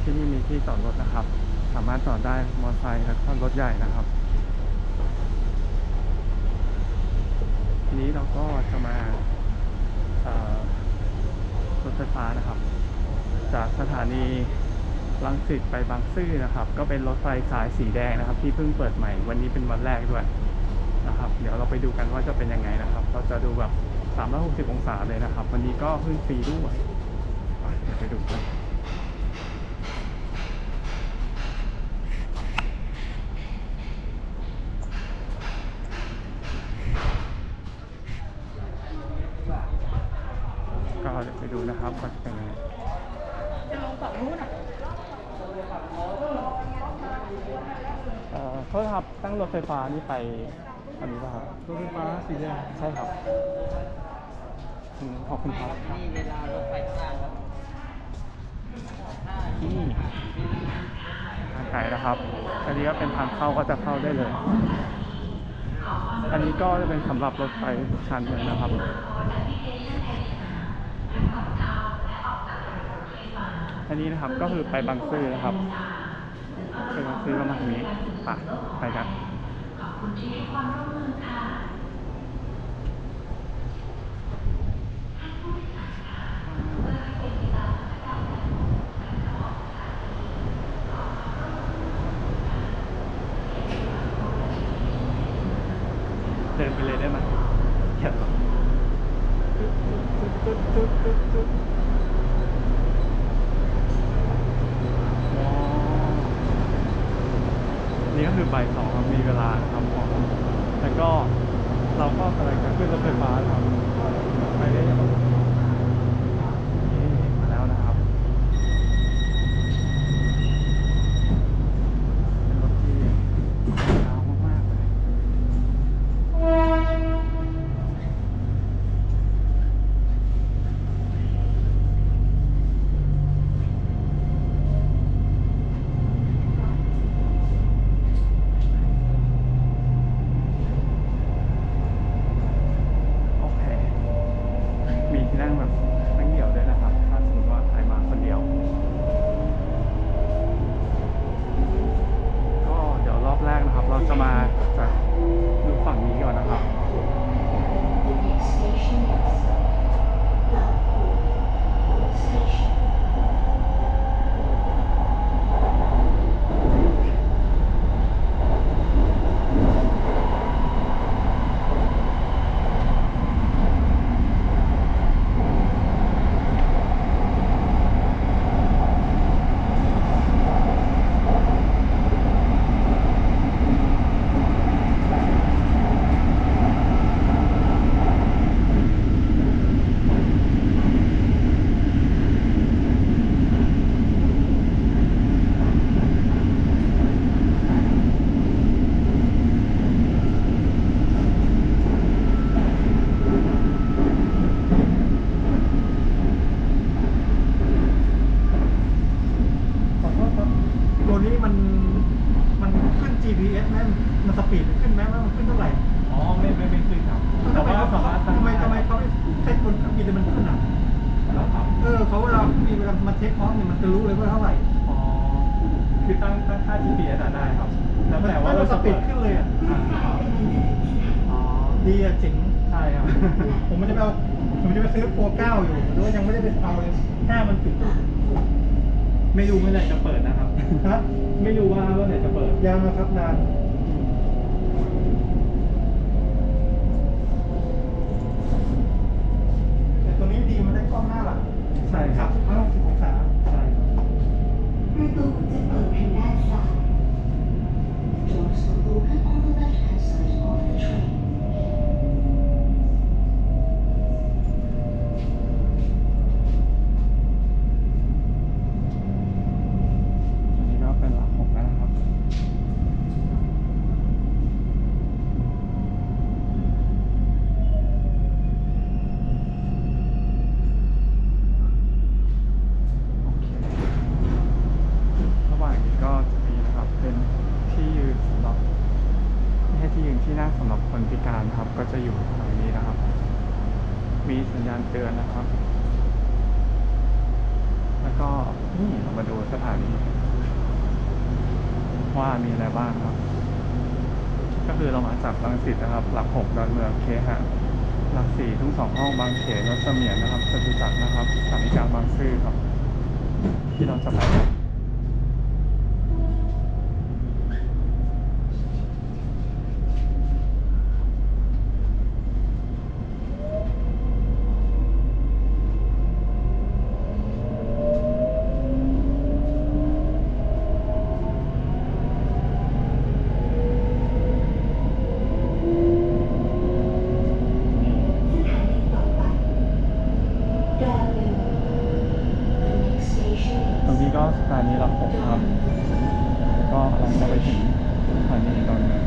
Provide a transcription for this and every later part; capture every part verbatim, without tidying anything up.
ที่นี่มีที่จอดรถนะครับสามารถจอดได้มอเตอร์ไซค์แล้วก็รถใหญ่นะครับทีนี้เราก็จะมารถไฟฟ้านะครับจากสถานีรังสิตไปบางซื่อนะครับก็เป็นรถไฟสายสีแดงนะครับที่เพิ่งเปิดใหม่วันนี้เป็นวันแรกด้วยนะครับเดี๋ยวเราไปดูกันว่าจะเป็นยังไงนะครับเราจะดูแบบสามร้อยหกสิบองศาเลยนะครับวันนี้ก็เพิ่งฟรีด้วยไปดูกันก็เดี๋ยวไปดูนะครับว่าจะเป็นยังไงจะลงฝั่งนู้นอ่ะเอ่อเขาครับตั้งรถไฟฟ้านี่ไปอันนี้ป่ะครับรถไฟฟ้าสีแดงใช่ครับขอบคุณครับนี่เวลารถไฟข้างครับนี่ทางไกลนะครับอันนี้ก็เป็นทางเข้าก็จะเข้าได้เลยอันนี้ก็จะเป็นสำหรับรถไฟชันเลยนะครับอันนี้นะครับก็คือไปบางซื่อนะครับไปบางซื่อก็มาทางนี้ไปไปกันเดินไปเลยได้ไหมเดี๋ยวนี่ก็คือบ่ายสองครับมีเวลาทำของแล้วก็เราก็กำลังจะขึ้นรถไฟฟ้าครับไปได้ยังมาแล้วนะครับเป็นรถที่ยาวมากๆเลยนั่งแบบนั่งเดี่ยวด้วยนะครับถ้าสมมติว่าใครมาคนเดียวก็เดี๋ยวรอบแรกนะครับเราจะมาจากดูฝั่งนี้ก่อนนะครับมันสปีดขึ้นไหมว่ามันขึ้นเท่าไหร่อ๋อไม่ไม่ไม่ขึ้นครับแต่ว่าสามารถทำไมทำไมเขาไม่ใช้คนขับขี่แต่มันขึ้นอ่ะเออเขาเวลามีเวลามาเช็คพร้อมเนี่ยมันจะรู้เลยว่าเท่าไหร่อ๋อคือตั้งตั้งค่า จี พี เอส ได้ครับแล้วแต่ว่าเราสปีดขึ้นเลยอ่ะอ๋อดีอ่ะจริงใช่ครับผมไม่ได้ไปเอาผมจะไปซื้อโปรเก้าอยู่หรือว่ายังไม่ได้ไปเอาเลยแค่มันถึงไม่รู้เมื่อไหร่จะเปิดนะครับฮะไม่รู้ว่าเมื่อไหร่จะเปิดยังนะครับนานแต่ตัวนี้ดีมันได้กล้องหน้าหลังใช่ครับร้อยหกสิบองศาใช่日度在本平安下主要速度跟温度的产生of the train พิการครับก็จะอยู่ทางนี้นะครับมีสัญญาณเตือนนะครับแล้วก็นี่เรามาดูสถานีว่ามีอะไรบ้างครับ ก็คือเรามาจากรังสิตนะครับ หลักหกดอนเมืองเคหะหลักสี่ทุ่งสองห้องบางเขนรถเสมียนนะครับจตุจักรนะครับสถานีกลางบางซื่อครับ ที่เราจะไปกันตรงนี้ก็สถานีหลักหกครับ ก็เราจะไปถึงสถานีดอนเมือง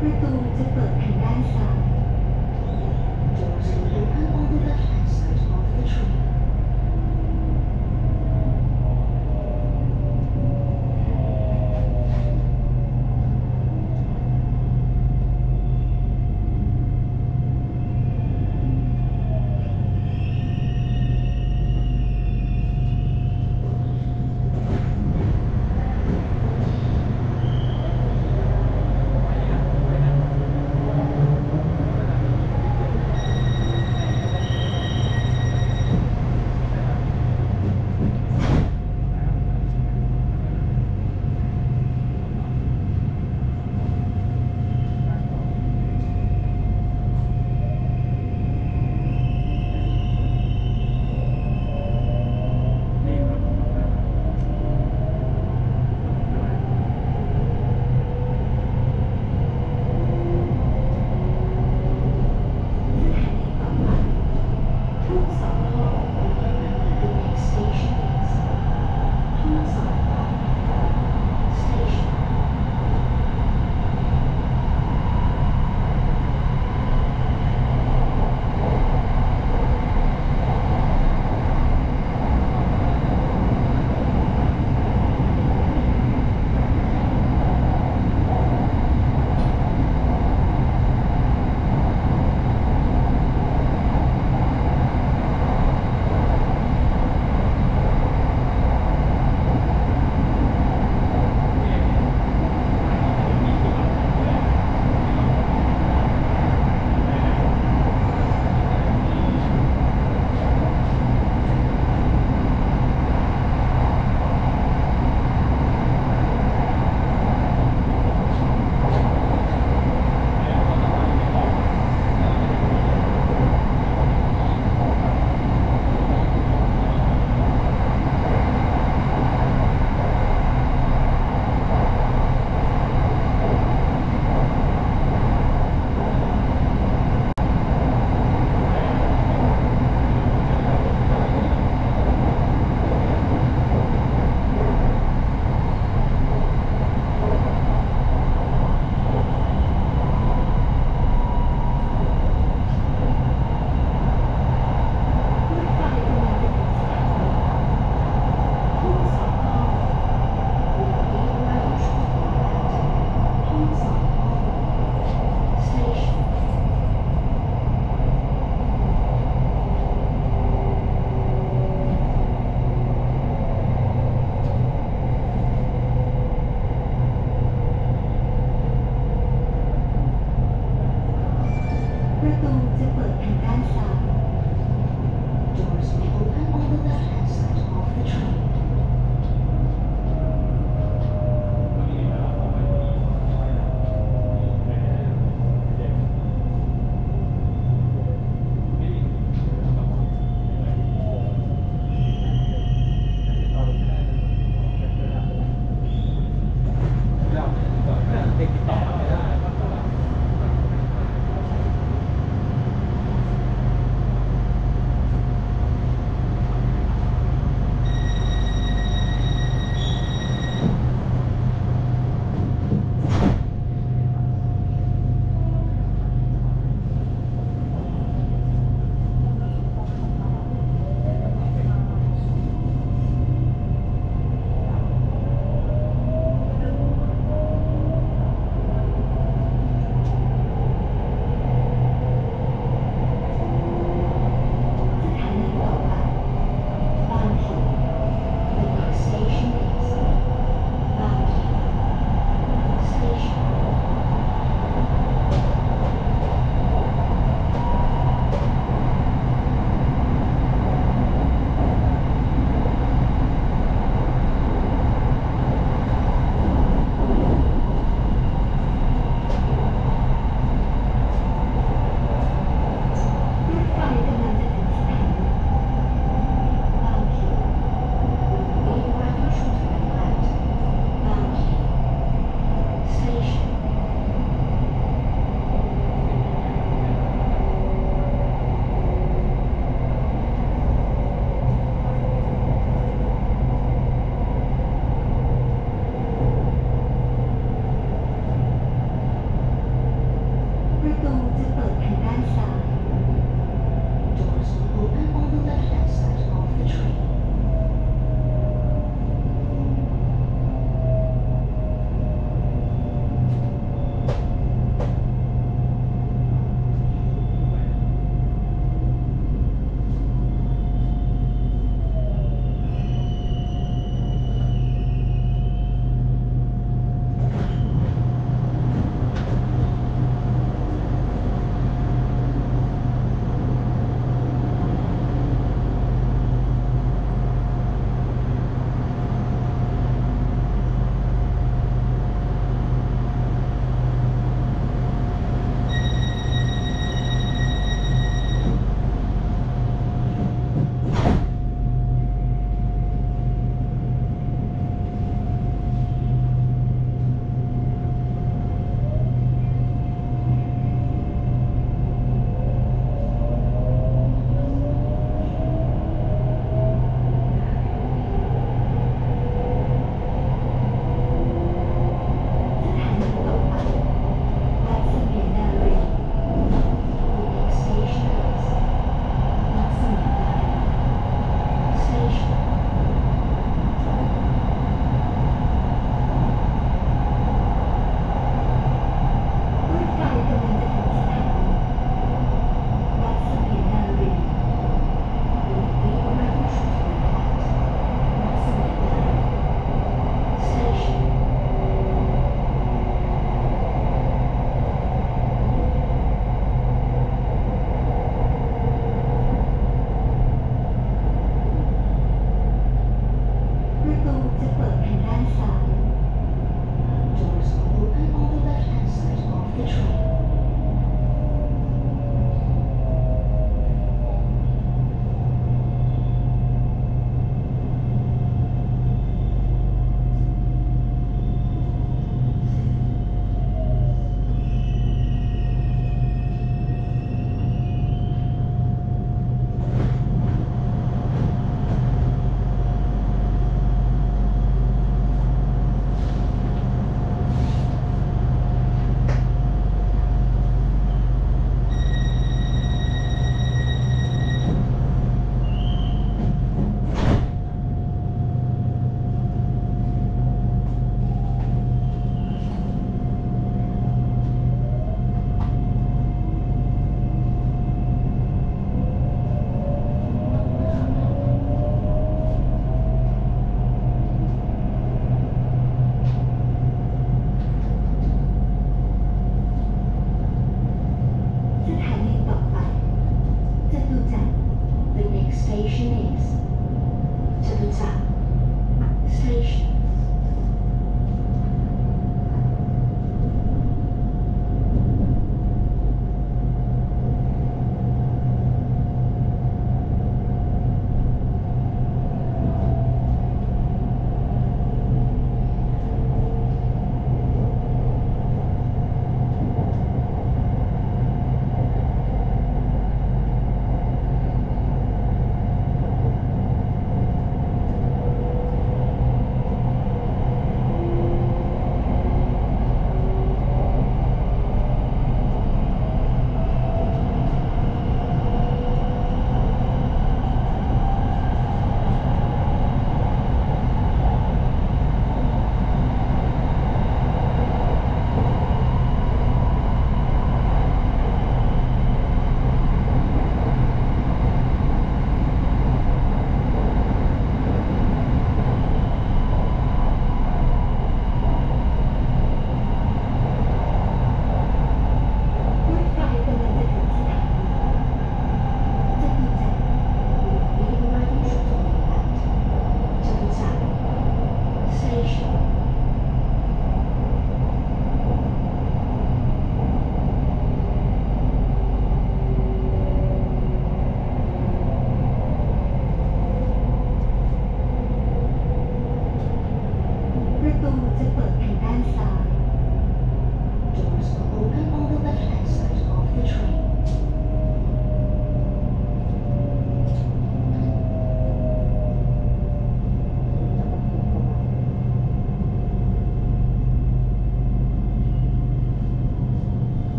ประตูจะเปิดทางด้านซ้าย Doors will open on the left-hand side of the train. เ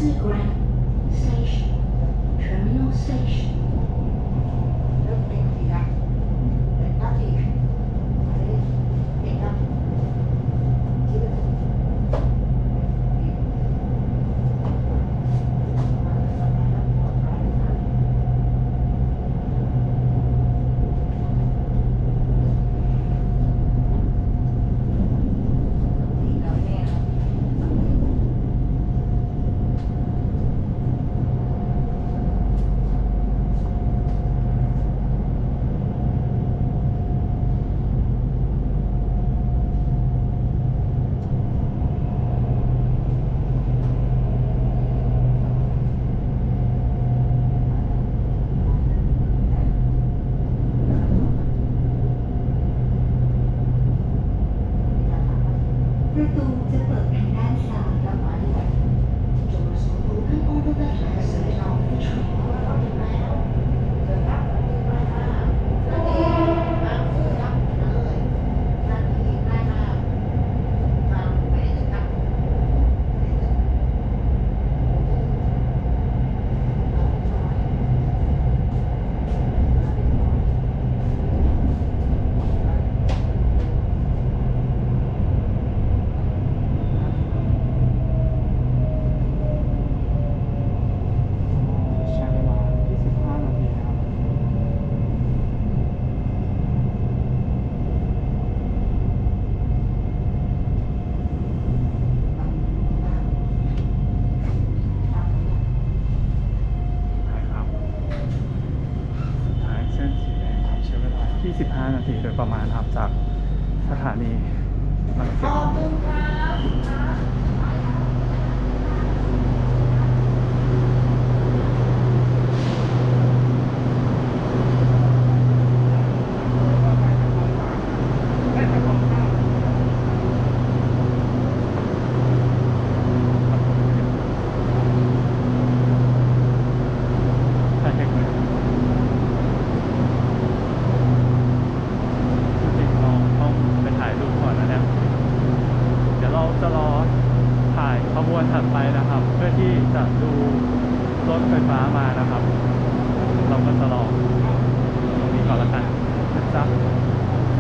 Grand Station Terminal Station รถเป็นสีดำเป็นก้าสีเป็นก้าที่เป็นประตูจะเปิดทางด้านซ้าย Doors will open on the left-hand side of the train. ใช้เวลายี่สิบห้านาทีนะครับนะครับสุดท้ายเส้นสีแดงครับใช้เวลายี่สิบห้านาทีโดยประมาณครับจากสถานีรังสิต ใช่ใช่ไหมจริงๆเราต้องไปถ่ายรูปก่อนนะเนี่ยเดี๋ยวเราจะรอถ่ายขบวนถัดไปนะครับ เพื่อที่จะดูรถไฟฟ้ามานะครับ เราก็จะรอตรงนี้ก่อนละกันนะจ๊ะ